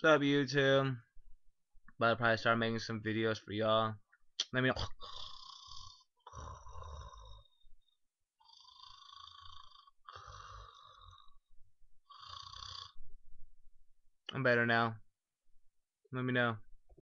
What's up, YouTube? About to probably start making some videos for y'all. Let me know. I'm better now. Let me know.